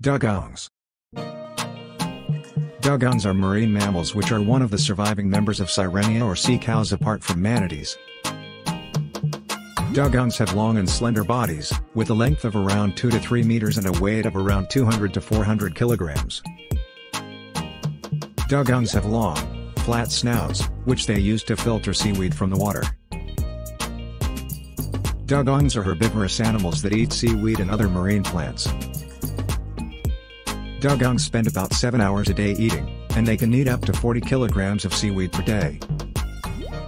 Dugongs. Dugongs are marine mammals which are one of the surviving members of Sirenia or sea cows apart from manatees. Dugongs have long and slender bodies, with a length of around 2 to 3 meters and a weight of around 200 to 400 kilograms. Dugongs have long, flat snouts, which they use to filter seaweed from the water. Dugongs are herbivorous animals that eat seaweed and other marine plants. Dugongs spend about 7 hours a day eating, and they can eat up to 40 kilograms of seaweed per day.